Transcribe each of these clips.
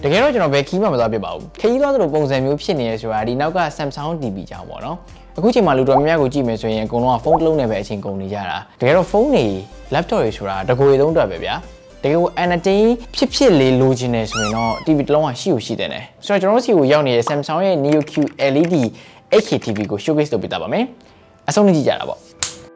ကယ်တော့ကျွန်တော်ဘယ်ခီးမှမသွားပြပါဘူးခရီးသွားသလိုပုံစံမျိုးဖြစ်နေရဆိုတာဒီနောက်က Samsung TV ကြောင့်ပေါ့နော်အခုချိန်မှာလူတော်များများကိုကြည့်မယ်ဆိုရင်အကုန်လုံးကဖုန်းတစ်လုံးနဲ့ပဲအချိန်ကုန်နေကြတာတကယ်တော့ဖုန်းတွေ laptop တွေဆိုတာတကိုယ်သုံးအတွက်ပဲဗျာတကယ်ကို entertain ဖြစ်လေးလိုချင်နေဆိုရင်တော့ TV တစ်လုံးကရှိတယ်ဆိုတော့ကျွန်တော်တို့စီကိုရောက်နေတဲ့ Samsung ရဲ့ Neo Q LED 8K TV ကို showcase လုပ်ပေးတာပါမယ်အဆုံးထိကြည့်ကြတာပေါ့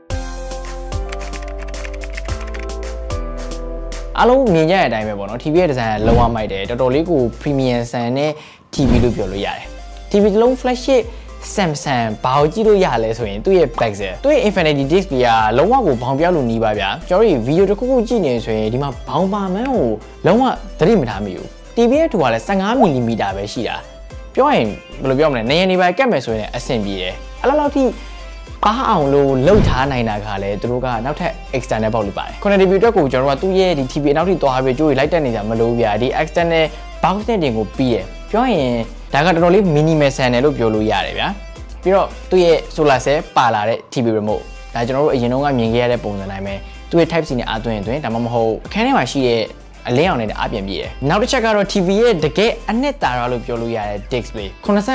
အားလုံးမြင်ကြတဲ့အတိုင်းပဲပေါ့နော် TV ရဲ့ design ကလုံးဝမိုက်တယ်တော်တော်လေးကို premium ဆန်နဲ့ TV လို့ပြောလို့ရတယ် TV တစ်လုံး flagship Samsung ဘာကိုကြည့်လို့ရလဲဆိုရင်သူ့ရဲ့ pixel သူ့ရဲ့ infinity display ကလုံးဝကိုဘောင်ပြောက်လို့နီးပါဗျာကျွန်တော်တို့ဗီဒီယိုတစ်ခုခုကြည့်နေဆိုရင်ဒီမှာဘောင်ပါမှန်းကိုလုံးဝသတိမထားမိဘူး TV ရဲ့ထူကလည်း 15mm ပဲရှိတာပြောရင်ဘယ်လိုပြောမလဲနေရနေပါကတ်မယ်ဆိုရင်အဆင်ပြေတယ်အဲ့လောက်ထိပါအောင်လို့လှုပ်ထားနိုင်တာကလည်းသူတို့ကနောက်ထပ် external ပေါက်လို့ပါတယ် connectivity အတွက်ကိုကျွန်တော်တို့ကသူ့ရဲ့ဒီ TV အနောက်ထိသွားပြီးကြိုးလိုက်တက်နေကြမလို့ဗျာဒီ external box နဲ့တင်ကိုပြီးတယ်ပြောရင်ဒါကတော်တော်လေး minimal ဆန်တယ်လို့ပြောလို့ရတယ်ဗျာပြီးတော့သူ့ရဲ့ solar cell ပါလာတဲ့ TV remote ဒါကျွန်တော်တို့အရင်တုန်းကမြင်ခဲ့ရတဲ့ပုံစံတိုင်းပဲသူ့ရဲ့ type C နဲ့အားသွင်းဒါမှမဟုတ်အခန်းထဲမှာရှိတဲ့အလင်းအောင်နဲ့အားပြန်ပြေးတယ်နောက်တစ်ချက်ကတော့ TV ရဲ့တကယ်အနှစ်သာရလို့ပြောလို့ရတဲ့ display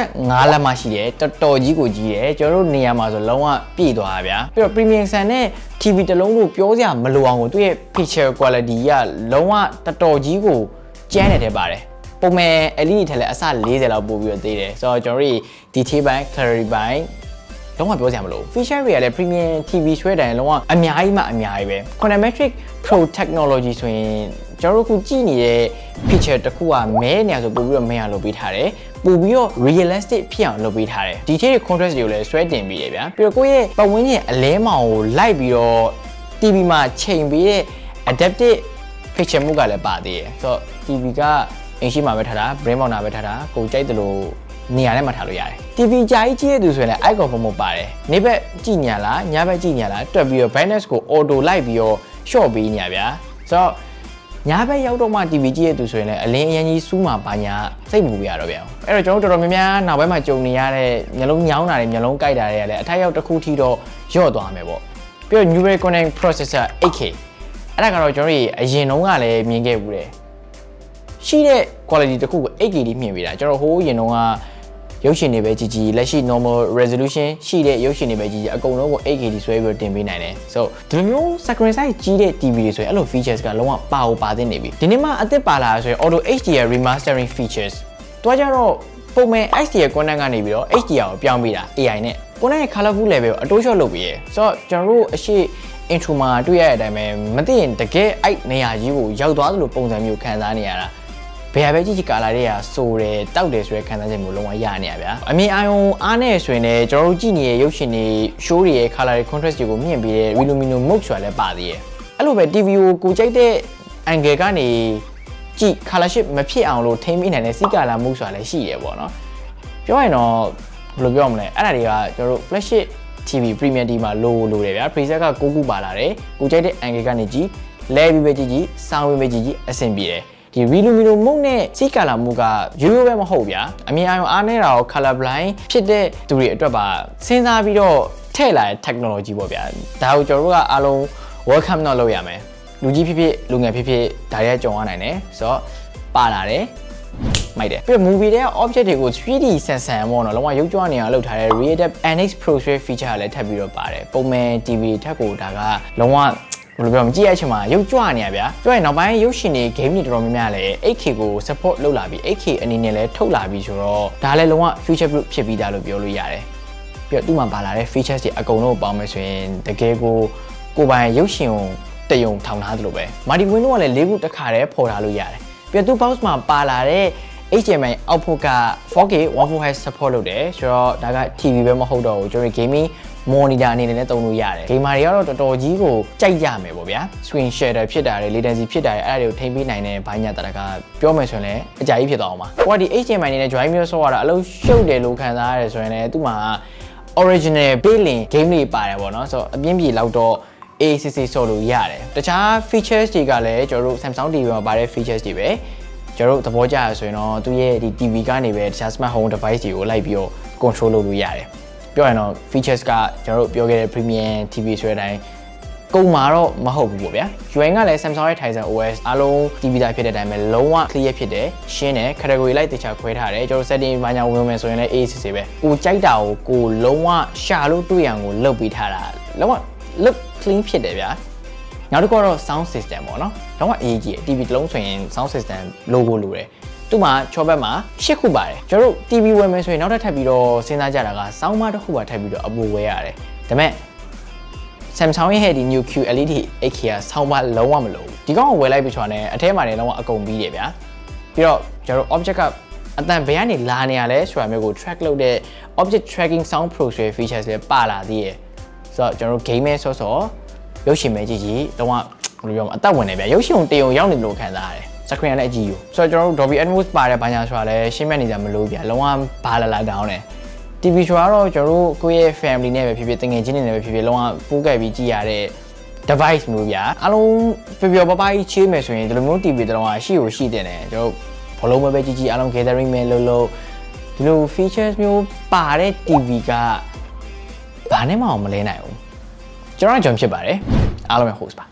85လက်မှရှိတယ်တော်တော်ကြီးကိုကြီးတယ်ကျွန်တော်တို့နေရာမှာဆိုလုံးဝပြည့်သွားတာဗျာပြီးတော့ premium ဆန်နဲ့ TV တစ်လုံးကိုပြောစရာမလိုအောင်ကိုသူ့ရဲ့ picture quality ကလုံးဝတော်တော်ကြီးကိုကျန်းနေတယ်ပါတယ်ပုံမှန် LED ထက်လည်းအဆ40လောက်ပို့ပြီးတော့သေးတယ်ဆိုတော့ကျွန်တော်တို့ detail ပိုင်း clarity ပိုင်းလုံးဝပြောစရာမလို feature တွေကလည်း premium TV ဆွဲတိုင်းလုံးဝအများကြီးမှအများကြီးပဲ Conametric Pro Technology ဆိုရင်ကျွန်တော်တို့ခုကြည့်နေတဲ့ feature တစ်ခုကမဲနေရာဆိုပို့ပြီးတော့မဲရလုပ်ပေးထားတယ်ပို့ပြီးတော့ realistic ဖြစ်အောင်လုပ်ပေးထားတယ် detail contrast တွေကိုလည်းဆွဲတင်ပေးတယ်ဗျာပြီးတော့ကိုယ့်ရဲ့ပတ်ဝန်းကျင်အလဲမောင်ကိုလိုက်ပြီးတော့ TV မှာချိန်ပေးတဲ့ adaptive picture မှုကလည်းပါသေးတယ်ဆိုတော့ TV ကအင်ရှိမှာပဲထားတာ brain mount ပဲထားတာကိုကြိုက်တယ်လို့နေရာထဲမှာထားလို့ရတယ် TV ကြာကြီးကြည့်ရသူဆိုရင်လည်း icon ဖုန်းမပါတယ်နေ့ဘက်ကြည့်ညာလားညဘက်ကြည့်ညာလားတွက်ပြီးတော့ brightness ကို auto လိုက်ပြီးတော့ short ပေးညာဗျာဆိုတော့ညဘက်ရောက်တော့မှ TV ကြည့်ရသူဆိုရင်လည်းအလင်းအရင်ကြီးစူးမှာပါညာစိတ်မပူရတော့ဗျာအဲ့တော့ကျွန်တော်တို့တော်တော်များများနောက်ပိုင်းမှာကြုံနေရတဲ့မျက်လုံးညောင်းတာတွေမျက်လုံးကိုက်တာတွေကလည်းအထက်ရောက်တစ်ခုထိတော့ညော့သွားမယ်ပေါ့ပြီးတော့ Neural Connect Processor 8K အဲ့ဒါကတော့ကျွန်တော်တို့အရင်တုန်းကလည်းမြင်ခဲ့ဘူးတယ်ရှိတဲ့ quality တစ်ခုကို 8K လေးမြင်ပေးတာကျွန်တော်ဟိုးအရင်တုန်းကရုပ်ရှင်တွေပဲကြည့်ကြည့်လက်ရှိ normal resolution ရှိတဲ့ရုပ်ရှင်တွေပဲကြည့်ကြည့်အကုန်လုံးကို 8K ဆွဲပြီးတင်ပေးနိုင်တယ်ဆိုတော့ဒီလိုမျိုး screen size ကြီးတဲ့ TV တွေဆိုရင်အဲ့လို features ကလုံးဝပါသင့်နေပြီဒီနေ့မှအသစ်ပါလာဆိုရင် auto HDR remastering features တွားကြတော့ပုံမှန် HDR content ကနေပြီးတော့ HDR ကိုပြောင်းပေးတာ AI နဲ့ content ရဲ့ colorful level ကိုအတိုးလျှော့လုပ်ပေးရဆိုတော့ကျွန်တော်တို့အရှိ intro မှာတွေ့ရတဲ့အတိုင်းပဲမသိရင်တကယ်အဲ့နေရာကြီးကိုရောက်သွားသလိုပုံစံမျိုးခံစားနေရတာဘယ်ပဲကြည့်ကြည့်ကာလာတွေကစိုးတယ်တောက်တယ်ဆိုတဲ့ခံစားချက်မျိုးလုံးဝရနေရဗျာအမြင်အာရုံအားနဲ့ဆိုရင်လည်းကျွန်တော်တို့ကြည့်နေတဲ့ရုပ်ရှင်တွေ show တွေရဲ့ color တွေ contrast တွေကိုမြင့်ပေးတဲ့ Illumino mode ဆိုတာလည်းပါသေးတယ်အဲ့လိုပဲ TV ကိုကြိုက်တဲ့ angle ကနေကြည့် color shift မဖြစ်အောင်လို့ထိန်းမိနိုင်တဲ့ စီကာလာ mode ဆိုတာလည်းရှိတယ်ပေါ့နော်ပြောရင်တော့ဘယ်လိုပြောမလဲအဲ့ဒါတွေကကျွန်တော်တို့ flagship TV Premium TV မှာလိုတယ်ဗျာ preset က6ခုပါလာတယ်ကိုကြိုက်တဲ့ angle ကနေကြည့်လဲပြီးပဲကြည့် sound ပြီးပဲကြည့်အဆင်ပြေတယ်ဒီ Illumino mode နဲ့စီကာလာ mode ကရိုးရိုးပဲမဟုတ်ဗျာအမြင်အာရုံအားနေတာကို color blind ဖြစ်တဲ့သူတွေအတွက်ပါစဉ်းစားပြီးတော့ထည့်လာတဲ့ technology ပေါ့ဗျာဒါကိုကျွန်တော်တို့ကအားလုံး welcome တော့လုပ်ရမယ်လူကြီးဖြစ်ဖြစ်လူငယ်ဖြစ်ဖြစ်ဒါတွေကကြုံရနိုင်တယ်ဆိုတော့ပါလာတယ်မိုက်တယ်ပြီးတော့ movie တဲ့ object တွေကို 3D ဆန်ဆန်ပေါ့နော်လုံးဝရုပ်ကြွနေအောင်လုပ်ထားတဲ့ Readapt NX Pro feature ကလည်းထပ်ပြီးတော့ပါတယ်ပုံမှန် TV ထက်ကိုဒါကလုံးဝဘယ်လိုပြောမကြည့်ရချင်းမှာရုပ်ကြွနေရဗျာပြောရင်နောက်ပိုင်းရုပ်ရှင်တွေ game တွေတော်တော်များများလည်း 8K ကို support လုပ်လာပြီး 8K အနေနဲ့လည်းထုတ်လာပြီးဆိုတော့ဒါလည်းလုံးဝ future proof ဖြစ်ပြီးသားလို့ပြောလို့ရတယ်ပြီးတော့သူ့မှာပါလာတဲ့ features တွေအကုန်လုံးပေါင်းမယ်ဆိုရင်တကယ်ကိုပိုင်ရုပ်ရှင်ကိုတယုံထောင်ထားသလိုပဲ multi window ကလည်း၄ခုတစ်ခါတည်းပေါ်ထားလို့ရတယ်ပြီးတော့သူ့ box မှာပါလာတဲ့ HDMI output က 4K 1.4Hz support လုပ်တယ်ဆိုတော့ဒါက TV ပဲမဟုတ်တော့ဘူးကျွန်တော် gaming monitor အနေနဲ့လည်းသုံးလို့ရတယ် gamer တွေကတော့တော်တော်ကြီးကိုကြိုက်ကြမယ်ပေါ့ဗျာ screen shader ဖြစ်တာတွေ latency ဖြစ်တာတွေအဲ့ဒါတွေကိုထိန်းပေးနိုင်တဲ့ဘိုင်းညာတရကပြောမယ်ဆိုရင်လည်းအကြိုက်ဖြစ်သွားအောင်ပါဟိုကဒီ HDMI အနေနဲ့ join မျိုးဆော့ရတာအလုံးရှုပ်တယ်လို့ခံစားရတယ်ဆိုရင်လည်းသူ့မှာ original built-in game တွေပါတယ်ပေါ့နော်ဆိုတော့အပြင်းပြေလောက်တော့ ACC ဆော့လို့ရတယ်တခြား features တွေကလည်းကျွန်တော်တို့ Samsung TV မှာပါတဲ့ features တွေပဲကျွန်တော်တို့သဘောကျရဆိုရင်တော့သူရဲ့ဒီ TV ကနေပဲတခြား smart home device တွေကိုလိုက်ပြီးတော့ control လုပ်လို့ရတယ်ပြောရင်တော့ features ကကျွန်တော်တို့ပြောခဲ့တဲ့ premium TV ဆိုတဲ့အတိုင်းကုန်မှာတော့မဟုတ်ဘူးပေါ့ဗျာ UN ကလည်း Samsung ရဲ့ Tizen OS အားလုံးတည်ပြီးသားဖြစ်တဲ့အတိုင်းပဲလုံးဝ clear ဖြစ်တယ်ရှင်းတယ် category လိုက်တခြားခွဲထားတယ်ကျွန်တော် setting ဘာညာဝင်မယ်ဆိုရင်လည်း ACC ပဲကိုကြိုက်တာကိုလုံးဝရှာလို့တွေ့ရအောင်ကိုလုပ်ပေးထားတာလုံးဝ look clean ဖြစ်တယ်ဗျာနောက်တစ်ခုကတော့ sound system ပေါ့နော်လုံးဝအရေးကြီးတယ် TV တစ်လုံးဆိုရင် sound system logo လိုတယ်သူ့မှာချောဘက်မှာ8ခုပါတယ်ကျွန်တော်တို့ TV ဝယ်မယ်ဆိုရင်နောက်ထပ်ပြီးတော့စဉ်းစားကြတာက sound bar တစ်ခုပါထပ်ပြီးတော့အပိုဝယ်ရတယ်ဒါပေမဲ့ Samsung ရဲ့ဒီ New Q LED 8K က sound bar လုံးဝမလိုဘူးဒီကောင်ကိုဝယ်လိုက်ပြီးချွာနဲ့အထဲမှာလည်းလုံးဝအကုန်ပြီးတယ်ဗျာပြီးတော့ကျွန်တော်တို့ object ကအတန်ဘယ်ကနေလာနေရလဲဆိုတာမျိုးကို track လုပ်တဲ့ object tracking sound pro ဆိုတဲ့ features တွေပါလာသေးတယ်ဆိုတော့ကျွန်တော်တို့ game မဲဆော့ဆော့ရုပ်ရှင်မဲကြည့်လုံးဝဘယ်လိုပြောမလဲအသက်ဝင်နေဗျာရုပ်ရှင်တေုံရောက်နေလို့ခံစားရတယ်screen လည်းအကြည့်ယူဆိုတော့ကျွန်တော်တို့ Dolby Atmos ပါတယ်ဘာညာဆိုတာလည်းရှင်းမဲ့နေကြမလို့ဗျာလုံးဝဘာလာတောင်းတယ် TV ဆိုတာတော့ကျွန်တော်တို့ကိုယ့်ရဲ့ family နဲ့ပဲဖြစ်ဖြစ်တငယ်ချင်းတွေနဲ့ပဲဖြစ်ဖြစ်လုံးဝပိုးကပ်ပြီးကြည့်ရတဲ့ device မျိုးဗျာအားလုံးပျော်ပပကြီးချေးမယ်ဆိုရင်ဒီလိုမျိုး TV တလုံးကရှိတင်တယ်ကျွန်တော်ဘလုံးပဲကြည့်အားလုံး gathering မဲလို့ဒီလို features မျိုးပါတဲ့ TV ကဘာနဲ့မှမလဲနိုင်ဘူးကျွန်တော်ဖြစ်ပါတယ်အားလုံးရဲ့ host ပါ